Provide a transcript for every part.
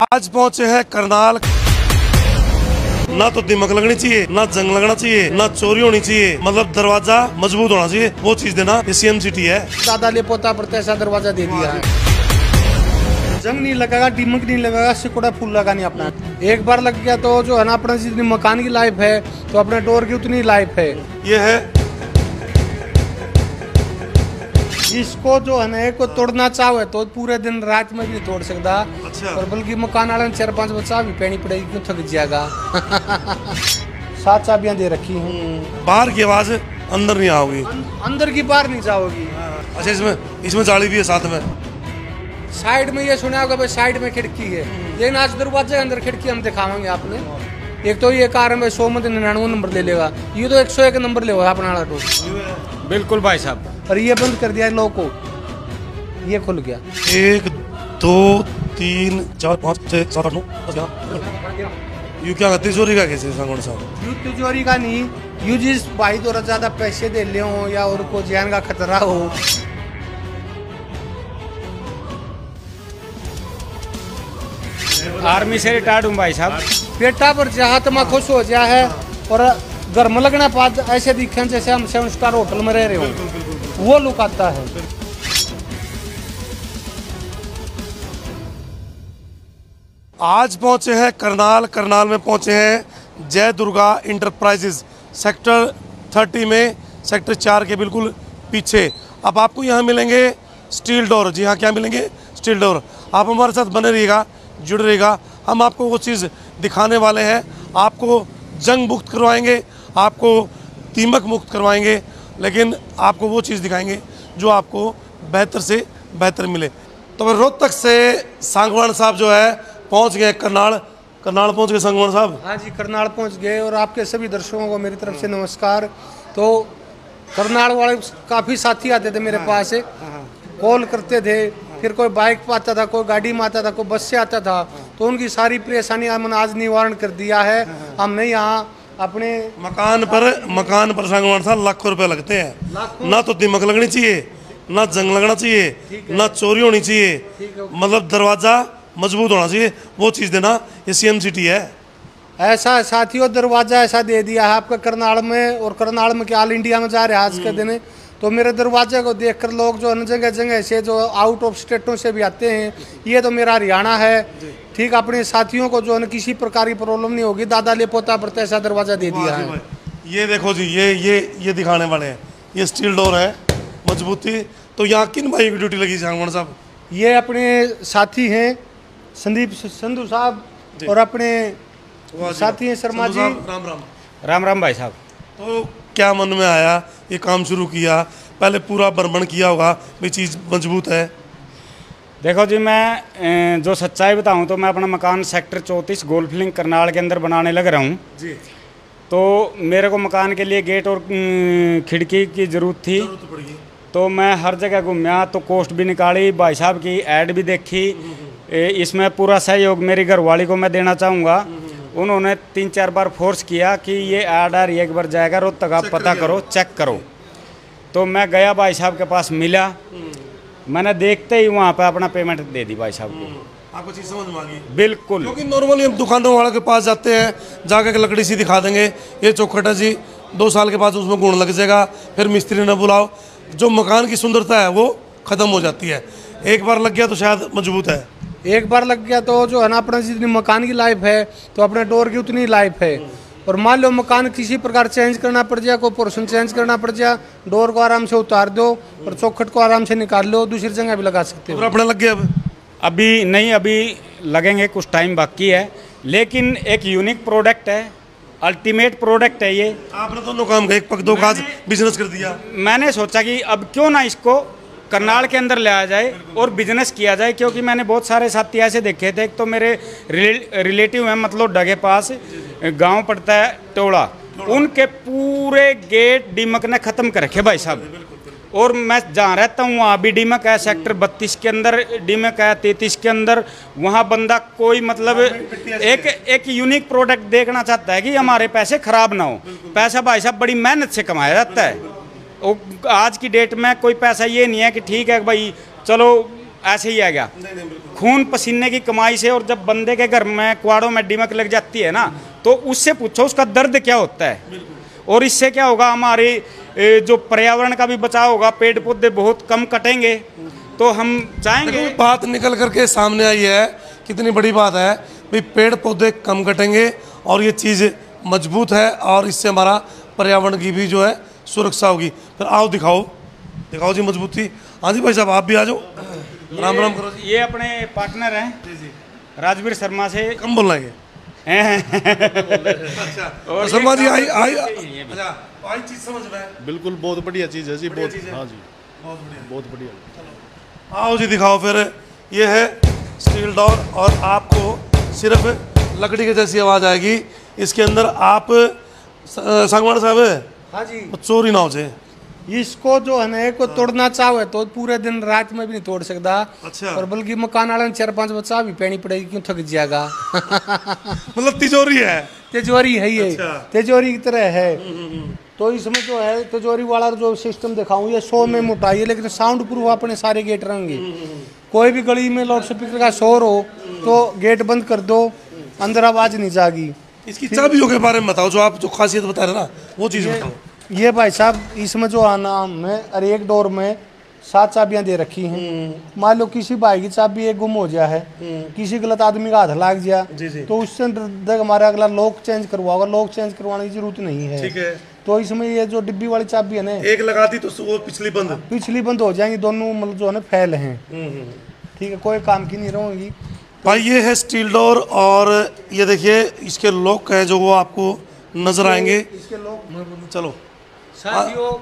आज पहुंचे हैं करनाल। ना तो दिमाग लगनी चाहिए, ना जंग लगना चाहिए, ना चोरी होनी चाहिए, मतलब दरवाजा मजबूत होना चाहिए, वो चीज देना। ये सीएम सिटी है। दादा ले पोता पर ऐसा दरवाजा दे दिया है। जंग नहीं लगेगा, दिमाग नहीं लगेगा, सिकुड़ा फूल लगा नहीं अपना। एक बार लग गया तो जो है ना, अपना जितनी मकान की लाइफ है तो अपने डोर की उतनी लाइफ है। ये है इसको जो है ना को तोड़ना चाहे तो पूरे दिन रात में भी तोड़ सकता। अच्छा। और बल्कि मकान वाले 4-5 बच्चा भी पैनी पड़ेगी, क्यों थक जाएगा। 7 चाबियां दे रखी हैं। बाहर की आवाज अंदर नहीं आओगी, अंदर की बाहर नहीं जाओगी। अच्छा, इसमें जाली भी है साथ में। साइड में ये सुना होगा भाई, साइड में खिड़की है, लेकिन आज दरवाजे के अंदर खिड़की हम दिखावांगे आपने। एक तो ये कार में 100 में 99 नंबर ले लेगा, ये तो 101 नंबर ले अपना वाला तो। बिल्कुल भाई साहब। और ये बंद कर दिया लोग को, ये खुल गया। 1 2 3 4 5 6 7 8 9 यू क्या तिजोरी का कैसे संगोड़ साहब? यू तिजोरी का नहीं, यू जिस भाई थोड़ा ज्यादा पैसे दे ले हो या और को जान का खतरा हो। आर्मी से रिटायर्ड हूँ भाई साहब। पेटा पर जहाँ तुम खुश हो जा है और घर में लगना पास ऐसे दिखे जैसे हम 7 स्टार होटल में रह रहे हो, वो लुक आता है। आज पहुंचे हैं करनाल में पहुंचे हैं जय दुर्गा इंटरप्राइजेज सेक्टर 30 में, सेक्टर 4 के बिल्कुल पीछे। अब आपको यहाँ मिलेंगे स्टील डोर। जी हाँ, क्या मिलेंगे? Steel door. आप हमारे साथ बने रहिएगा, जुड़े रहिएगा। हम आपको वो चीज़ दिखाने वाले हैं। आपको जंग मुक्त करवाएंगे, आपको दीमक मुक्त करवाएंगे, लेकिन आपको वो चीज़ दिखाएंगे जो आपको बेहतर से बेहतर मिले। तो फिर रोहतक से सांगवान साहब जो है पहुंच गए करनाल पहुंच गए सांगवान साहब। हाँ जी, करनाल पहुंच गए। और आपके सभी दर्शकों को मेरी तरफ से नमस्कार। तो करनाल वाले काफ़ी साथी आते थे मेरे पास, कॉल करते थे, फिर कोई बाइक पर आता था, कोई गाड़ी में आता था, कोई बस से आता था, तो उनकी सारी परेशानी हमने आज निवारण कर दिया है। हमने यहाँ अपने मकान पर सांगवान साहब लाखों रुपए लगते हैं। ना तो दिमाग लगनी चाहिए, ना जंग लगना चाहिए, ना चोरी होनी चाहिए, मतलब दरवाजा मजबूत होना चाहिए, वो चीज़ देना। ये सीएम सिटी है। ऐसा साथियों दरवाजा ऐसा दे दिया है आपका करनाल में, और करनाल में क्या ऑल इंडिया में जा रहे हैं आज के दिन। तो मेरे दरवाजे को देखकर लोग जो है जगह जगह से जो आउट ऑफ स्टेटों से भी आते हैं। ये तो मेरा हरियाणा है, ठीक। अपने साथियों को जो है किसी प्रकार की प्रॉब्लम नहीं होगी। दादा ले पोता पर ऐसा दरवाजा दे दिया है। ये देखो जी, ये दिखाने वाले हैं। ये स्टील डोर है, मजबूती। तो यहाँ किन भाई की ड्यूटी लगी सांगवान साहब? ये अपने साथी हैं संधू साहब, और अपने साथी हैं शर्मा जी। राम राम। राम राम भाई साहब। तो क्या मन में आया, ये काम शुरू किया? पहले पूरा भ्रमण किया होगा भी चीज़ मजबूत है। देखो जी, मैं जो सच्चाई बताऊं तो मैं अपना मकान सेक्टर 34 गोल्फ लिंक करनाल के अंदर बनाने लग रहा हूं जी। तो मेरे को मकान के लिए गेट और खिड़की की ज़रूरत थी। तो मैं हर जगह घूमया, तो कॉस्ट भी निकाली, भाई साहब की ऐड भी देखी। इसमें पूरा सहयोग मेरी घरवाली को मैं देना चाहूँगा। उन्होंने 3-4 बार फोर्स किया कि ये ऐड आ रही है, एक बार जाएगा रोहतक, आप पता करो, चेक करो। तो मैं गया, भाई साहब के पास मिला, मैंने देखते ही वहाँ पे अपना पेमेंट दे दी भाई साहब को। आपको चीज़ समझ में आ गई? बिल्कुल। क्योंकि नॉर्मली हम दुकानों वाले के पास जाते हैं, जाकर लकड़ी सी दिखा देंगे, ये चौखट है जी, 2 साल के बाद उसमें गुण लग जाएगा, फिर मिस्त्री न बुलाओ। जो मकान की सुंदरता है वो ख़त्म हो जाती है। एक बार लग गया तो शायद मजबूत है। एक बार लग गया तो जो है ना, अपना जितनी मकान की लाइफ है तो अपने डोर की उतनी लाइफ है। और मान लो मकान किसी प्रकार चेंज करना पड़ जाए, कोई पोर्शन चेंज करना पड़ जाए, डोर को आराम से उतार दो और चौखट को आराम से निकाल लो, दूसरी जगह भी लगा सकते हो। और अपने लग गया अभी नहीं, अभी लगेंगे, कुछ टाइम बाकी है, लेकिन एक यूनिक प्रोडक्ट है, अल्टीमेट प्रोडक्ट है ये। आपने दोनों काम का एक पग दो काज बिजनेस कर दिया। मैंने सोचा कि अब क्यों ना इसको करनाल के अंदर लाया जाए और बिजनेस किया जाए, क्योंकि मैंने बहुत सारे साथी ऐसे देखे थे। एक तो मेरे रिलेटिव हैं, मतलब डगे पास गांव पड़ता है टोड़ा, उनके पूरे गेट डीमक ने ख़त्म कर रखे भाई साहब। और मैं जहाँ रहता हूँ वहाँ भी डीमक है, सेक्टर 32 के अंदर डीमक है, 33 के अंदर। वहाँ बंदा कोई मतलब एक यूनिक प्रोडक्ट देखना चाहता है कि हमारे पैसे खराब ना हो। पैसा भाई साहब बड़ी मेहनत से कमाया जाता है। आज की डेट में कोई पैसा ये नहीं है कि ठीक है भाई चलो ऐसे ही आ गया। खून पसीने की कमाई से, और जब बंदे के घर में क्वाड़ों में दीमक लग जाती है ना, तो उससे पूछो उसका दर्द क्या होता है। और इससे क्या होगा, हमारे जो पर्यावरण का भी बचाव होगा, पेड़ पौधे बहुत कम कटेंगे। तो हम चाहेंगे, बात निकल करके सामने आई है, कितनी बड़ी बात है भाई, पेड़ पौधे कम कटेंगे और ये चीज़ मजबूत है, और इससे हमारा पर्यावरण की भी जो है सुरक्षा होगी। फिर आओ दिखाओ जी मजबूती। हाँ जी भाई साहब, आप भी आ जाओ, राम राम करो जी। ये अपने पार्टनर हैं राजवीर शर्मा से। कम बोलना है अच्छा, और शर्मा जी आई अच्छा, आई चीज समझ में? बिल्कुल बहुत बढ़िया चीज़ है जी, बहुत। हाँ जी, बहुत बढ़िया। आओ जी दिखाओ फिर। ये है स्टील डोर, और आपको सिर्फ लकड़ी की जैसी आवाज़ आएगी। इसके अंदर आप सांगवान साहब, हाँ जी, चोरी ना हो जाए। इसको जो है ना को तोड़ना चाहे तो पूरे दिन रात में भी नहीं तोड़ सकता। अच्छा। और बल्कि मकान वाले 4-5 बच्चा भी पैनी पड़ेगी, क्यों थक जाएगा। मतलब तिजोरी है, तिजोरी है ये। अच्छा। तिजोरी की तरह है। तो इसमें जो है तिजोरी वाला जो सिस्टम दिखाऊं, ये 100 में मोटाई है, लेकिन साउंड प्रूफ अपने सारे गेट रहेंगे। कोई भी गली में लाउड स्पीकर का शोर हो तो गेट बंद कर दो, अंदर आवाज नहीं जाएगी। इसकी चाबियों के बारे में बताओ, जो आप जो खासियत बता रहे ना, वो चीज़ बताओ। ये भाई साहब, इसमें जो आना में और एक डोर में 7 चाबियां दे रखी हैं। मान लो किसी भाई की चाबी एक गुम हो गया है, किसी गलत आदमी का हाथ लाग गया, तो उससे हमारा अगला लॉक चेंज करवाओगे। लॉक चेंज करवाने की जरूरत नहीं है। ठीक है। तो इसमें ये जो डिब्बी वाली चाबी है ना, एक लगा दी तो वो पिछली बंद हो जाएंगी। दोनों मतलब जो है ना फैल हैं। ठीक है, कोई काम की नहीं रहेंगी। भाई ये है स्टील डोर, और ये देखिए इसके लॉक है जो वो आपको नजर आएंगे। इसके लॉक चलो साथियों,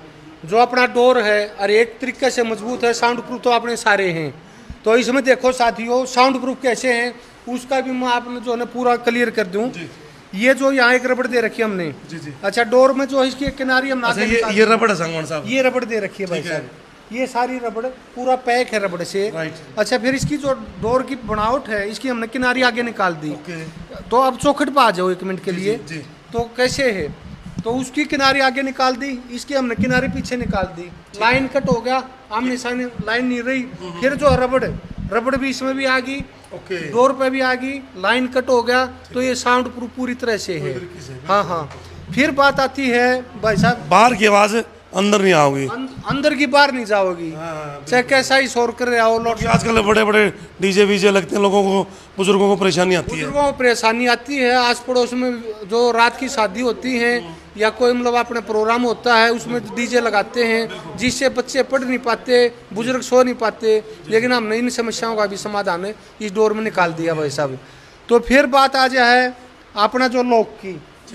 जो अपना डोर है और एक तरीके से मजबूत है, साउंड प्रूफ तो अपने सारे हैं। तो इसमें देखो साथियों, साउंड प्रूफ कैसे हैं उसका भी मैं आपने जो है ना पूरा क्लियर कर दूं। ये जो यहाँ एक रबड़ दे रखी है हमने। जी। अच्छा, डोर में जो इसकी किनारी हम अच्छा, ये रबड़ है सांगवान साहब, ये रबड़ दे रखी है भाई साहब। ये सारी रबड़ पूरा पैक है रबड़ से। अच्छा, फिर इसकी जो डोर की बनावट है, इसकी हमने किनारी आगे निकाल दी। तो अब चौखट पे आ जाओ 1 मिनट के लिए। तो कैसे है, तो उसकी किनारी आगे निकाल दी, इसकी हमने किनारी पीछे निकाल दी। लाइन कट हो गया, आमने सामने लाइन नहीं रही। फिर जो रबड़ भी इसमें भी आ गई, डोर पे भी आ गई, लाइन कट हो गया। तो ये साउंड प्रूफ पूरी तरह से है। हाँ। फिर बात आती है भाई साहब, बाहर की आवाज अंदर नहीं आओगी, अंदर की बाहर नहीं जाओगी। चाहे कैसा ही शोर कर रहे हो। आजकल बड़े बड़े डीजे वीजे लगते हैं, लोगों को, बुजुर्गों को परेशानी आती है। बुजुर्गों को परेशानी आती है। आस पड़ोस में जो रात की शादी होती है या कोई मतलब अपने प्रोग्राम होता है, उसमें डीजे लगाते हैं, जिससे बच्चे पढ़ नहीं पाते, बुजुर्ग सो नहीं पाते। लेकिन हमने इन समस्याओं का भी समाधान इस डोर में निकाल दिया भाई साहब। तो फिर बात आ जाए अपना जो लॉक की।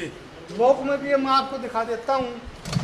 लॉक में भी मैं आपको दिखा देता हूँ।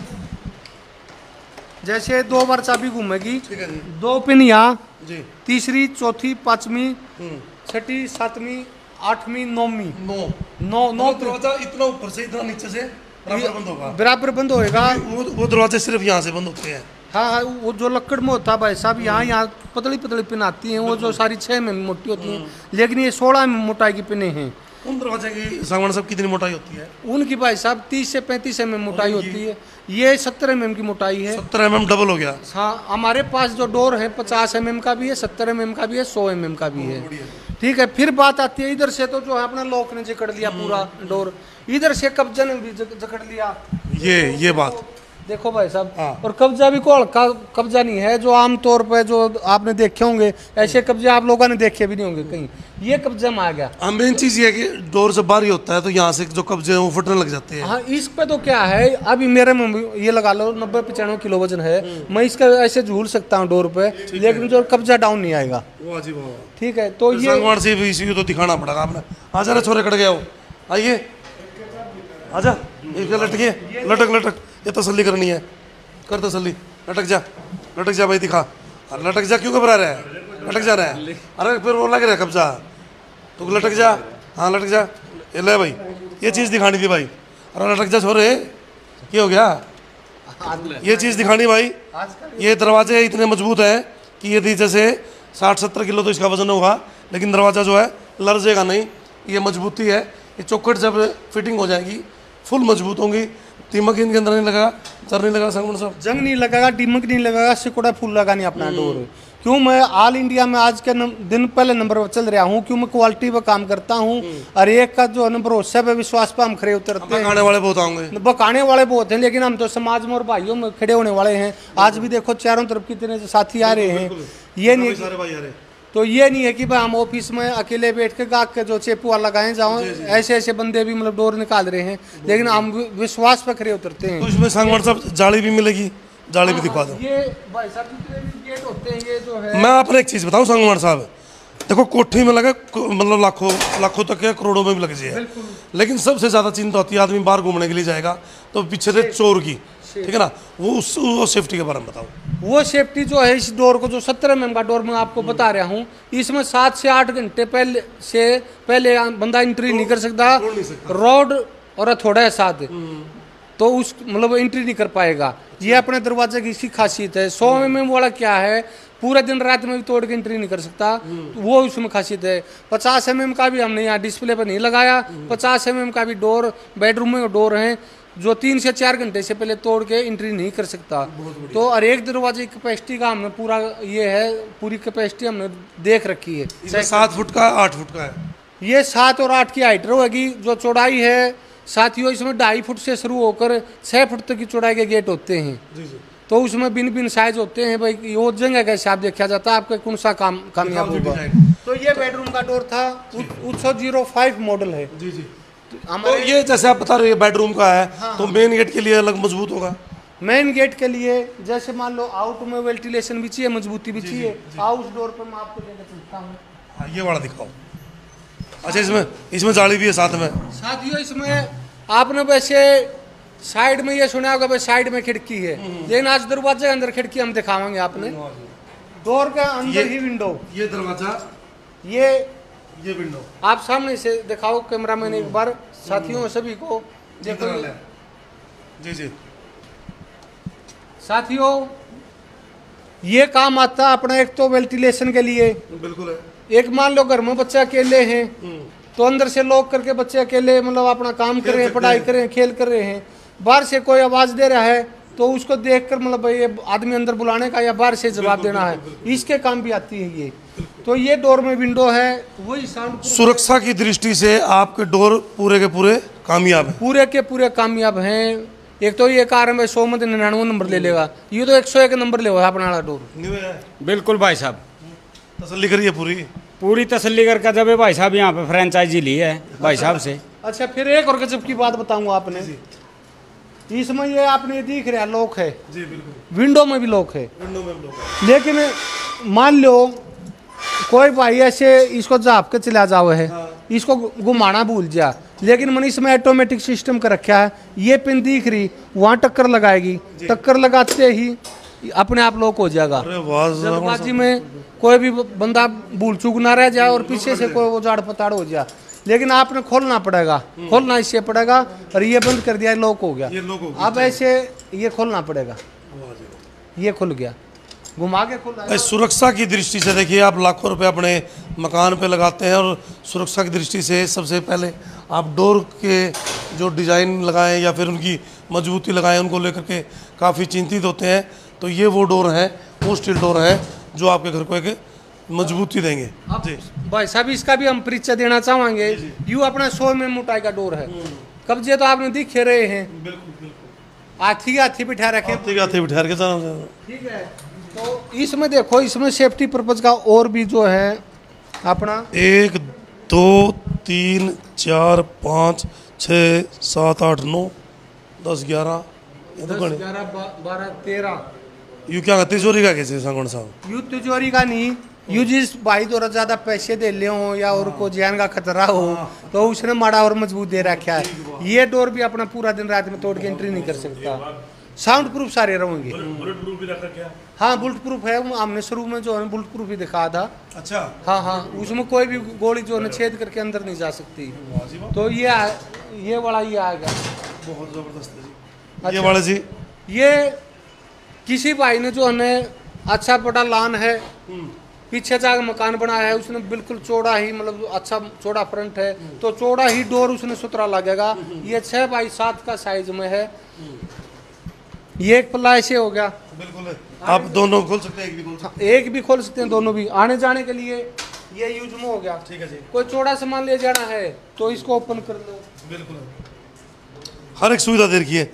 जैसे 2 बार चाबी घूमेगी, 2 पिन यहाँ, तीसरी, चौथी, 5वीं, 6वीं, 7वीं, 8वीं, 9वीं, 9 दरवाजा इतना ऊपर से इतना नीचे से बराबर बंद होएगा। वो दरवाजे सिर्फ यहाँ से बंद होते हैं। हाँ, वो जो लक्कड़ में होता है भाई साहब, यहाँ पतली पिन आती हैं, वो जो सारी 6 में मोटी होती हैं, लेकिन ये 16 में मोटाई की पिने हैं। उन दरवाजे की सांगवान साहब कितनी मोटाई होती है? उनकी भाई साहब 30 से 35 mm मोटाई होती है। ये 70 mm की मोटाई है। 70 mm डबल हो गया। हाँ, हमारे पास जो डोर है 50 mm का भी है, 70 mm का भी है, 100 mm का भी है। ठीक है। फिर बात आती है इधर से, तो जो है अपना लॉक ने जकड़ लिया पूरा डोर, इधर से कब्जा ने भी जकड़ लिया। ये बात देखो भाई साहब। और कब्जा भी कोई हल्का कब्जा नहीं है, जो आमतौर पर जो आपने देखे होंगे, ऐसे कब्जे आप लोगों ने देखे भी नहीं होंगे कहीं। ये कब्जा में आ गया। मेन चीज ये है कि डोर से बाहर ही होता है, तो यहाँ से जो कब्जे हैं वो फटने लग जाते हैं। हाँ, इस पे तो क्या है, अभी मेरे में ये लगा लो 90-95 किलो वजन है, मैं इसका ऐसे झूल सकता हूँ डोर पे, लेकिन जो कब्जा डाउन नहीं आएगा। ठीक है। तो ये सांगवान से भी तो दिखाना पड़ेगा आपने। आजा रे छोरे, कट गया वो, आइए आजा, लटक ये तसल्ली करनी है, कर तसल्ली, लटक जा भाई, दिखा। लटक जा, क्यों घबरा रहा है? लटक जा रहा है, अरे फिर वो लग रहा है कब्जा, तो लटक जा। हाँ लटक जा, ये ले भाई, ये चीज़ दिखानी थी भाई। अरे लटक जा छोरे, क्या हो गया? ये चीज़ दिखानी भाई। ये दरवाजे इतने मजबूत हैं कि यदि जैसे 60-70 किलो तो इसका वजन होगा, लेकिन दरवाज़ा जो है लर्जेगा नहीं। ये मजबूती है। ये चौखट जब फिटिंग हो जाएगी फुल मजबूत होंगी। दीमक इनके अंदर नहीं लगेगा, जर नहीं लगा सांगवान साहब, जंग नहीं लगेगा, दीमक नहीं लगेगा, सिकुड़ा फूल लगा नहीं अपना डोर। क्यों मैं ऑल इंडिया में आज के दिन पहले नंबर पर चल रहा हूँ, क्यों मैं क्वालिटी पर काम करता हूँ और एक का जो है ना भरोसे पे विश्वास पे हम खड़े उतरते हैं। बकाने वाले बहुत होंगे, बकाने वाले बहुत हैं, लेकिन हम तो समाज में और भाइयों में खड़े होने वाले हैं। आज भी देखो चारों तरफ कितने साथी आ रहे हैं। ये नहीं सारे भाई आ रहे हैं। तो ये नहीं है कि भाई हम ऑफिस में अकेले बैठ के गाहक के जो चेपू लगाए जाओ, ऐसे ऐसे बंदे भी मतलब डोर निकाल रहे हैं, लेकिन हम विश्वास पे खड़े उतरते हैं। तो इसमें सांगवान साहब जाली भी मिलेगी, जाली भी दिखा दो। ये भाई साहब जितने भी गेट होते हैं ये जो है, मैं आपने एक चीज़ बताऊँ सांगवान साहब, देखो कोठी में लगा मतलब लाखों तक या करोड़ों में भी लग जाए, लेकिन सबसे ज़्यादा चिंता होती है आदमी बाहर घूमने के लिए जाएगा तो पीछे से चोर की, ठीक है ना, वो सेफ्टी के बारे में बताओ। वो सेफ्टी जो है इस डोर को, जो 17 mm का डोर मैं आपको बता रहा हूँ, इसमें 7 से 8 घंटे पहले बंदा एंट्री नहीं कर सकता। रोड और थोड़ा है साथ तो उस मतलब एंट्री नहीं कर पाएगा। ये अपने दरवाजे की इसकी खासियत है। 100 mm वाला क्या है, पूरे दिन रात में भी तोड़ के एंट्री नहीं कर सकता, तो वो उसमें खासियत है। 50 mm का भी हमने यहाँ डिस्प्ले पर नहीं लगाया, 50 mm का भी डोर बेडरूम में डोर है जो 3 से 4 घंटे से पहले तोड़ के एंट्री नहीं कर सकता। तो और एक दरवाजे की कैपेसिटी का हमने पूरा ये है, पूरी कैपेसिटी हमने देख रखी है। 7 फुट का 8 फुट का है, ये 7 और 8 की हाइट रहेगी। जो चौड़ाई है साथियों इसमें 2.5 फुट से शुरू होकर 6 फुट तक की चौड़ाई के गेट होते हैं। तो उसमें भिन्न भिन्न साइज होते हैं। भाई वो जगह का हिसाब देखा जाता है आपका कौन सा कामयाब होगा। तो ये बेडरूम का डोर था, 805 मॉडल है। जी जी। तो ये जैसे आप बता रहे हैं बेडरूम का है, तो मेन गेट के लिए अलग मजबूत होगा। मेन गेट के लिए जैसे मान लो आउट में वेंटिलेशन भी चाहिए, मजबूती भी चाहिए। हाउस डोर पर मैं आपको देकर चलता हूँ। ये वाला दिखाओ। अच्छा, इसमें जाली भी है साथ में। साथियों इसमें आपने वैसे साइड में ये सुना होगा भाई साइड में खिड़की है, लेकिन आज दरवाजे के अंदर खिड़की हम दिखाएंगे आपने। डोर के अंदर ही विंडो, ये दरवाजा, ये विंडो आप सामने से दिखाओ कैमरा मैन एक बार साथियों सभी को देखो। जी जी साथियों ये काम आता है अपना, एक तो वेंटिलेशन के लिए, बिल्कुल है। एक मान लो घर में बच्चे अकेले हैं तो अंदर से लॉक करके बच्चे अकेले मतलब अपना काम कर रहे हैं, पढ़ाई कर रहे हैं, खेल कर रहे हैं, बाहर से कोई आवाज दे रहा है तो उसको देखकर मतलब भाई ये आदमी अंदर बुलाने का या बाहर से जवाब देना है, इसके काम भी आती है ये। तो ये डोर में विंडो है, वही साउंड सुरक्षा की दृष्टि से आपके डोर पूरे के पूरे कामयाब है, पूरे के पूरे कामयाब हैं। एक तो ये कार में 100 में 99 नंबर ले लेगा, ये तो 101 नंबर ले अपना डोर। बिल्कुल भाई साहब, तसल्ली करिए पूरी तसल्ली करके जब भाई साहब यहाँ पे फ्रेंचाइजी ली है भाई साहब से। अच्छा फिर एक और गजब की बात बताऊंगा आपने, इसमें ये आपने दिख रहा लॉक है जी, बिल्कुल विंडो में भी लॉक है, विंडो में लॉक है। लेकिन मान लो कोई भाई ऐसे इसको जाप के चला जाओ है, इसको घुमाना भूल जा, लेकिन मैंने इसमें ऑटोमेटिक सिस्टम का रखा है। ये पिन दिख रही वहाँ टक्कर लगाएगी, टक्कर लगाते ही अपने आप लॉक हो जाएगा। जल्दबाजी में कोई भी बंदा भूल चूक ना रह जाए और पीछे से कोई उजाड़ पताड़ हो जाए, लेकिन आपने खोलना पड़ेगा, खोलना इससे पड़ेगा। और ये बंद कर दिया, लॉक हो गया। अब ऐसे ये खोलना पड़ेगा, ये खुल गया, घुमा के खुल। सुरक्षा की दृष्टि से देखिए, आप लाखों रुपए अपने मकान पे लगाते हैं और सुरक्षा की दृष्टि से सबसे पहले आप डोर के जो डिज़ाइन लगाएं या फिर उनकी मजबूती लगाएं, उनको लेकर के काफ़ी चिंतित होते हैं। तो ये वो डोर हैं, वो स्टील डोर हैं जो आपके घर को एक मजबूती देंगे। जी भाई साहब इसका भी हम परिचय देना चाहेंगे। यूँ अपना 100 में मोटाई का डोर है, कब्जे तो आपने दिख रहे हैं, बिल्कुल हाथी बिठा रखे, हाथी बिठा के ठीक है। तो इसमें देखो, इसमें सेफ्टी पर्पज का और भी जो है अपना 1 2 3 4 5 6 7 8 9 10 11 12 13 यू क्या तिजोरी का कैसे सांगवान साहब? यू तिजोरी का नहीं, यू जिस भाई द्वारा ज्यादा पैसे दे ले हो या और को जान का खतरा हो तो उसने माड़ा और मजबूत दे रखा है। ये डोर भी अपना पूरा दिन रात में तोड़ के एंट्री नहीं कर सकता। साउंड प्रूफ सारे रहेंगे। बुलेट प्रूफ भी रख रखा है? हाँ बुलेट प्रूफ है, हमने शुरू में जो है बुलेट प्रूफ ही दिखाया था। अच्छा हाँ, उसमें कोई भी गोली जो है छेद करके अंदर नहीं जा सकती। तो ये वाला ये आ गया, बहुत जबरदस्त है जी। अच्छा, ये वाला जी, ये किसी भाई ने जो है अच्छा बड़ा लान है, पीछे जाकर मकान बनाया है, उसने बिल्कुल चौड़ा ही मतलब अच्छा चौड़ा फ्रंट है, तो चौड़ा ही डोर उसने सुतरा लगेगा। ये 6 बाई 7 का साइज में है। ये एक पल्ला ऐसे हो गया, बिल्कुल आप दोनों खोल सकते हैं, एक भी खोल सकते एक भी खोल सकते हैं, दोनों भी। आने जाने के लिए ये यूज में हो गया। ठीक है जी, कोई चौड़ा सामान ले जाना है तो इसको ओपन कर लो। बिल्कुल हर एक सुविधा दे रखी है।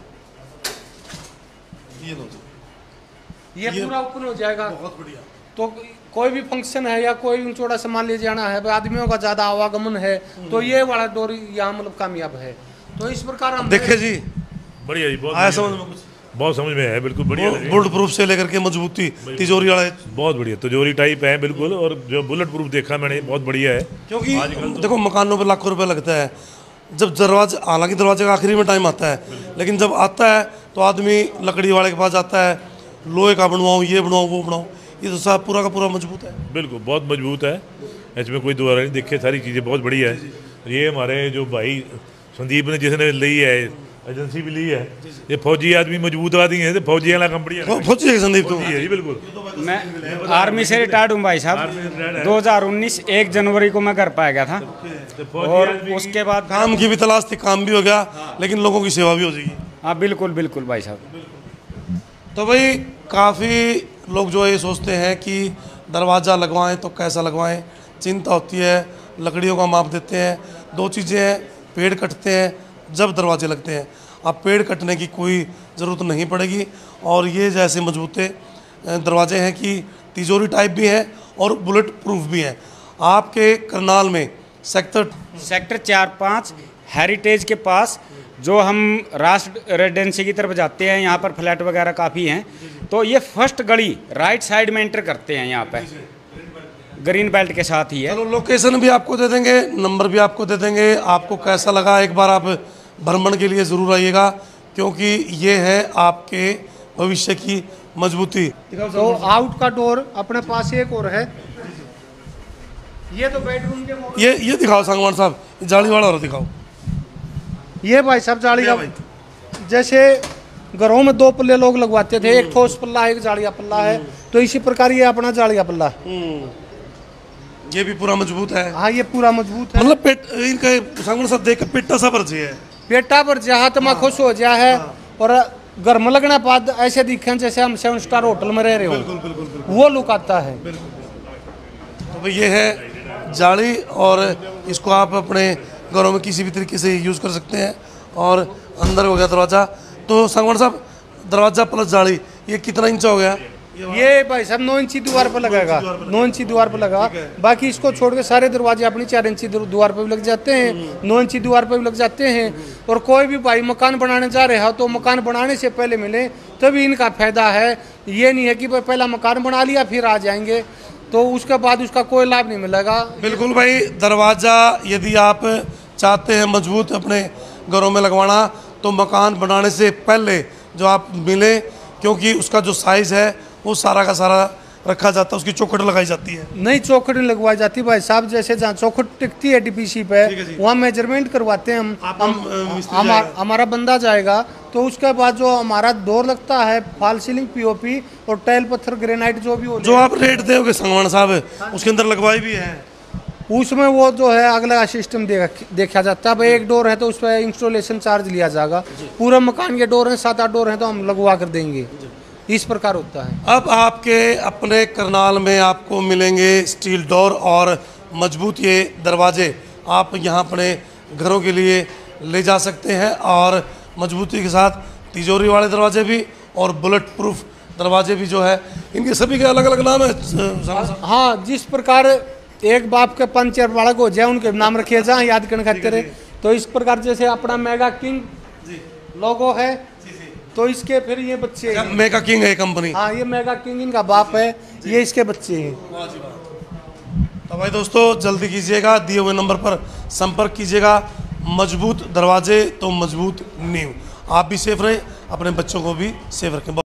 ये लो जी, ये पूरा ओपन हो जाएगा। बहुत बढ़िया। तो कोई भी फंक्शन है या कोई भी चौड़ा सामान ले जाना है, आदमियों का ज्यादा आवागमन है, तो ये वाला डोर यहाँ मतलब कामयाब है। तो इस प्रकार हम देखे जी, बढ़िया जी, बहुत आया बढ़िया। समझ में कुछ? बहुत समझ में है, बिल्कुल बढ़िया लगे। बुलेट प्रूफ से लेकर के मजबूती, तिजोरी वाला है। बहुत बढ़िया तिजोरी टाइप है बिल्कुल, और जो बुलेट प्रूफ देखा मैंने बहुत बढ़िया है। क्योंकि देखो मकानों पे लाखों रुपए लगता है, जब दरवाजा, हालांकि दरवाजे का आखिरी में टाइम आता है, लेकिन जब आता है तो आदमी लकड़ी वाले के पास जाता है, लोहे का बनवाओ, ये बनवाओ, वो बनाओ, ये तो सब पूरा का पूरा मजबूत है। बिल्कुल बहुत मजबूत है, इसमें कोई दोबारा नहीं। देखे सारी चीज़ें बहुत बढ़िया है। ये हमारे जो भाई संदीप ने जिसने ली है, एजेंसी भी ली है, ये फौजी आदमी मजबूत आदमी है, तो फौजी वाला कंपनी है। फौजी है संदीप तो? जी बिल्कुल। मैं आर्मी से रिटायर्ड हूँ भाई साहब। 2019 1 जनवरी को मैं घर पाया गया था, और उसके बाद काम की भी तलाश थी, काम भी हो गया, लेकिन लोगों की सेवा भी हो जाएगी। हाँ बिल्कुल बिल्कुल भाई साहब। तो भाई काफ़ी लोग जो है ये सोचते हैं कि दरवाज़ा लगवाएं तो कैसा लगवाएं, चिंता होती है, लकड़ियों का माप देते हैं। दो चीज़ें हैं, पेड़ कटते हैं जब दरवाजे लगते हैं, अब पेड़ कटने की कोई ज़रूरत नहीं पड़ेगी। और ये जैसे मजबूते दरवाजे हैं कि तिजोरी टाइप भी हैं और बुलेट प्रूफ भी हैं। आपके करनाल में सेक्टर 4-5 हेरिटेज के पास, जो हम राष्ट्र रेजिडेंसी की तरफ जाते हैं, यहाँ पर फ्लैट वगैरह काफ़ी हैं, तो ये फर्स्ट गली राइट साइड में एंटर करते हैं, यहाँ पे ग्रीन बेल्ट के साथ ही है। चलो लोकेशन भी आपको दे देंगे, नंबर भी आपको दे देंगे। आपको कैसा लगा एक बार आप भ्रमण के लिए ज़रूर आइएगा, क्योंकि ये है आपके भविष्य की मजबूती। तो आउट का डोर अपने पास एक और है, ये तो बेडरूम के ये दिखाओ सांगवान साहब, ये जाली वाला और दिखाओ। ये भाई साहब जाली का, जैसे घरों में 2 पल्ले लोग लगवाते थे, एक ठोस पल्ला एक जालिया पल्ला है, तो इसी प्रकार ये अपना जालिया पल्ला। ये भी पूरा मजबूत है। हाँ ये पूरा मजबूत है, मतलब पेट इनका सांगवान साहब देख के पेटा सा भर है, पेटा पर जहाँ तो मैं खुश हो जा है। और घर में लगने बाद ऐसे दिखे जैसे हम 7 स्टार होटल में रह रहे हो, वो लुक आता है। तो भाई ये है जाली, और इसको आप अपने घरों में किसी भी तरीके से यूज़ कर सकते हैं। और अंदर हो गया दरवाज़ा। तो सांगवान साहब दरवाज़ा प्लस जाली ये कितना इंच हो गया? ये भाई साहब 9 इंची दीवार पर लगेगा, 9 इंची दीवार पर लगा। बाकी इसको छोड़ के सारे दरवाजे अपनी 4 इंची दीवार पर भी लग जाते हैं, 9 इंची दीवार पर भी लग जाते हैं। और कोई भी भाई मकान बनाने जा रहे हो तो मकान बनाने से पहले मिले, तभी इनका फायदा है। ये नहीं है कि भाई पहला मकान बना लिया फिर आ जाएंगे, तो उसके बाद उसका कोई लाभ नहीं मिलेगा। बिल्कुल भाई, दरवाज़ा यदि आप चाहते हैं मजबूत अपने घरों में लगवाना, तो मकान बनाने से पहले जो आप मिले, क्योंकि उसका जो साइज़ है वो सारा का सारा रखा जाता है, उसकी चौखट लगाई जाती है। नहीं चौखट नहीं लगवाई जाती भाई साहब, जैसे जहाँ चौखट टिकती है डीपीसी पे, वहाँ मेजरमेंट करवाते हैं हम हमारा बंदा जाएगा, तो उसके बाद जो हमारा डोर लगता है, फॉल सीलिंग पीओपी और टाइल पत्थर ग्रेनाइट जो भी हो, जो आप रेट दोगे संगवान साहब, उसके अंदर लगवाई भी है, उसमें वो जो है अगला सिस्टम देखा जाता है। भाई एक डोर है तो उस पर इंस्टॉलेशन चार्ज लिया जाएगा। पूरा मकान के डोर हैं, 7-8 डोर हैं, तो हम लगवा कर देंगे। इस प्रकार होता है। अब आपके अपने करनाल में आपको मिलेंगे स्टील डोर और मजबूत ये दरवाजे। आप यहाँ अपने घरों के लिए ले जा सकते हैं, और मजबूती के साथ तिजोरी वाले दरवाजे भी और बुलेट प्रूफ दरवाजे भी जो है, इनके सभी के अलग अलग नाम है। हाँ, जिस प्रकार एक बाप के 5-4 बालक हो जाए, उनके नाम रखे जाए याद करने खातिर, तो इस प्रकार जैसे अपना मेगा किंग लोगो है, तो इसके फिर ये बच्चे हैं। मेगा किंग है कंपनी। हाँ, ये मेगा किंग इनका बाप है, ये इसके बच्चे हैं। तो भाई दोस्तों जल्दी कीजिएगा, दिए हुए नंबर पर संपर्क कीजिएगा। मजबूत दरवाजे तो मजबूत नींव। आप भी सेफ रहें, अपने बच्चों को भी सेफ रखें।